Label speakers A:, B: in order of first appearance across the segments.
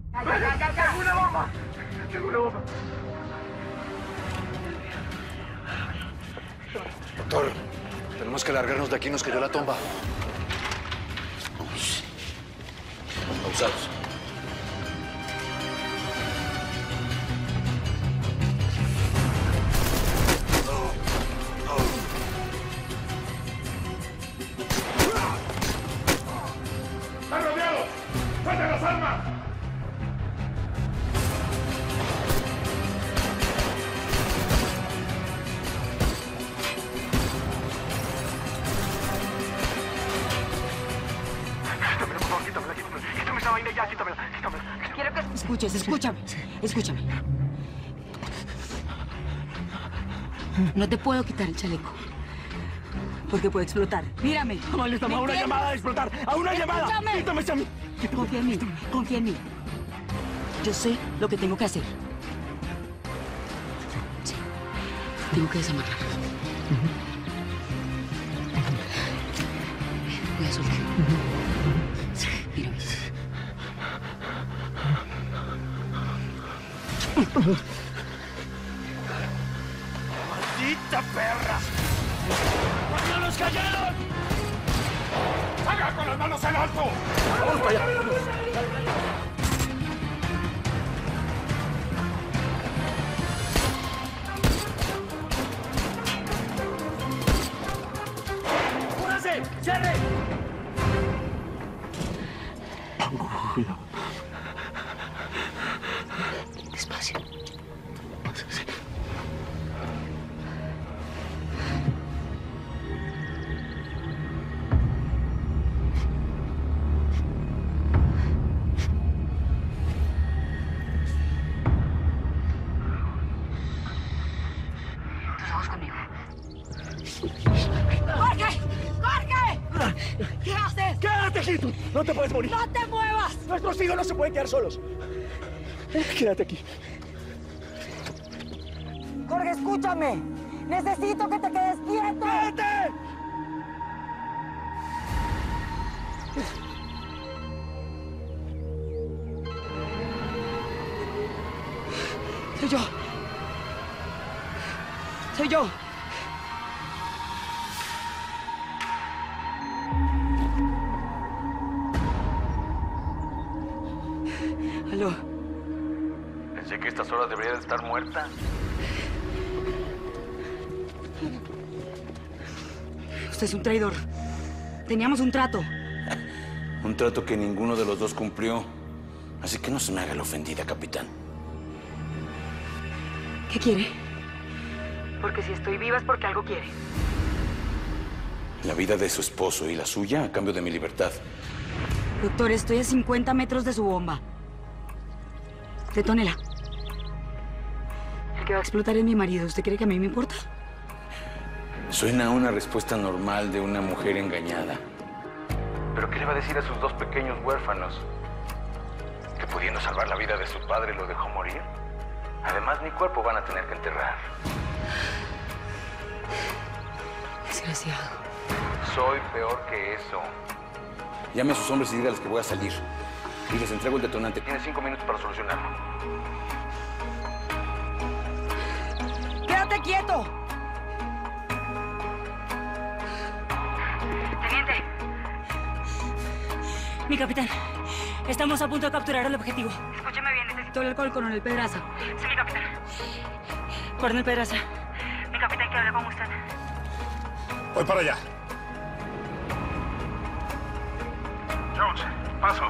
A: ¡Tengo una bomba! ¡Tengo una bomba!
B: Doctor, tenemos que largarnos de aquí, nos cayó la tomba. Pausados.
A: ¡Están rodeados! ¡Suelten las armas! Quítame esa vaina ya, quítamela.
C: Quiero que escuches, escúchame. No te puedo quitar el chaleco. Porque puede explotar. Mírame.
A: Mamá, le estamos a una llamada de explotar. ¡A una llamada!
C: Escúchame.
A: ¡Quítame esa...
C: Confía en mí. Yo sé lo que tengo que hacer. Sí. Tengo que desamarrar. Voy a soltar. Sí, mírame.
A: ¡Maldita perra! ¡Las manos cayeron! ¡Haga con las manos en alto! ¡Vamos para allá! ¡Apúrase! ¡Cierre! Cuidado.
C: Despacio.
A: Sí.
C: Tus ojos conmigo. ¡Jorge! ¿Qué haces?
A: ¡Quédate quieto! ¡No te puedes morir!
C: ¡No te muevas!
A: Nuestros hijos no se pueden quedar solos. Quédate aquí.
C: Jorge, escúchame. Necesito que te quedes quieto.
A: ¡Vete!
C: Soy yo. Aló.
B: Pensé que a estas horas debería de estar muerta.
C: Usted es un traidor. Teníamos un trato.
D: Un trato que ninguno de los dos cumplió. Así que no se me haga la ofendida, capitán.
C: ¿Qué quiere? Porque si estoy viva es porque algo quiere.
D: La vida de su esposo y la suya a cambio de mi libertad.
C: Doctor, estoy a 50 metros de su bomba. Detónela. El que va a explotar es mi marido. ¿Usted cree que a mí me importa?
D: Suena a una respuesta normal de una mujer engañada. ¿Pero qué le va a decir a sus dos pequeños huérfanos? ¿Que pudiendo salvar la vida de su padre lo dejó morir? Además, ni cuerpo van a tener que enterrar.
C: Desgraciado.
D: Soy peor que eso. Llame a sus hombres y dígales que voy a salir. Y les entrego el detonante. Tiene 5 minutos para solucionarlo.
C: ¡Quédate quieto! Teniente. Mi capitán, estamos a punto de capturar el objetivo. Escúcheme bien, necesito hablar con el coronel Pedraza. Sí, mi capitán. Coronel Pedraza. Mi capitán, que habla con usted.
A: Voy para allá. Jones, paso.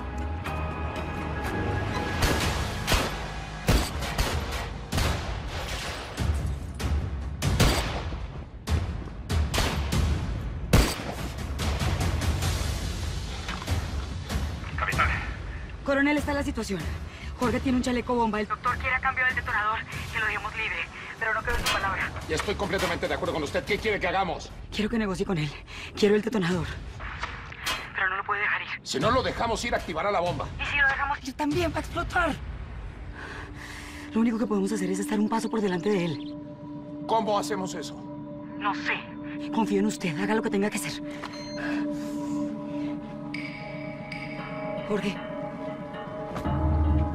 A: Capitán.
C: Coronel, está la situación. Jorge tiene un chaleco bomba. El doctor quiere a cambio del detonador que lo dejemos libre, pero no creo en su palabra.
A: Y estoy completamente de acuerdo con usted. ¿Qué quiere que hagamos?
C: Quiero que negocie con él. Quiero el detonador. Pero no lo puede dejar ir.
A: Si no lo dejamos ir, activará la bomba.
C: ¿Y si lo dejamos ir también va a explotar? Lo único que podemos hacer es estar un paso por delante de él.
A: ¿Cómo hacemos eso?
C: No sé. Confío en usted. Haga lo que tenga que hacer. Jorge.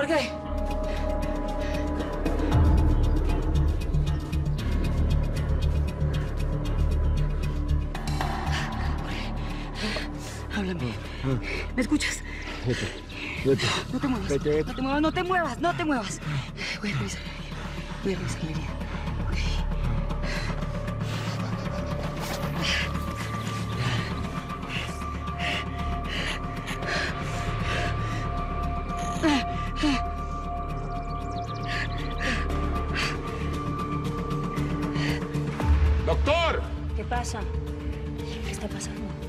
C: Jorge. Háblame. ¿Me escuchas?
E: Vete.
C: No te muevas.
E: Vete.
C: No te muevas, no te muevas, no te muevas. Voy a revisar la herida. Voy a revisar la herida.
E: ¡Doctor!
C: ¿Qué pasa? ¿Qué está pasando?